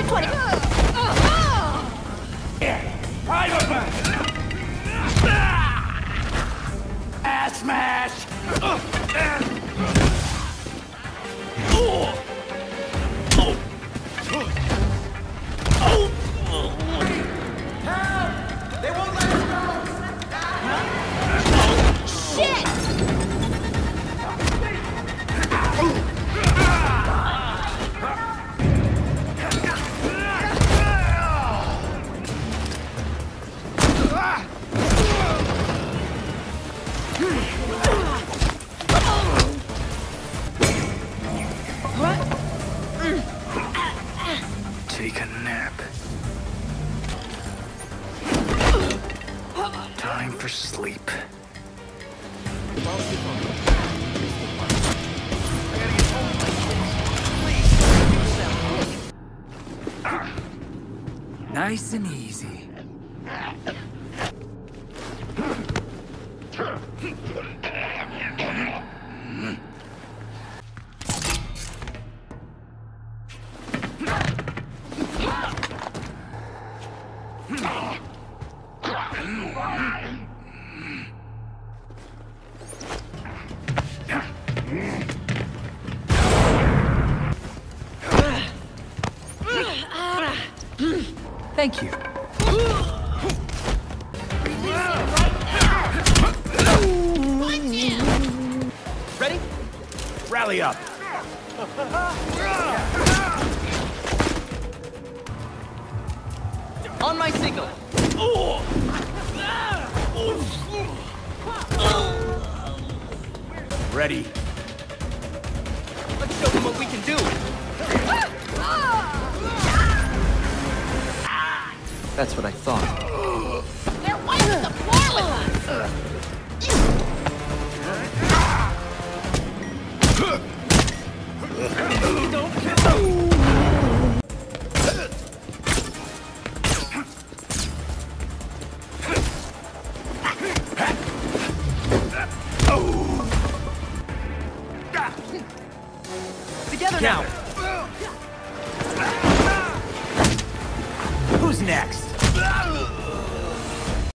20. Ass smash! They won't let us go! Shit! Take a nap. Time for sleep. Nice and easy. Thank you. Ready? Rally up. On my signal. Ready. Let's show them what we can do. That's what I thought. They're wiping the floor with us! Together now. Who's next?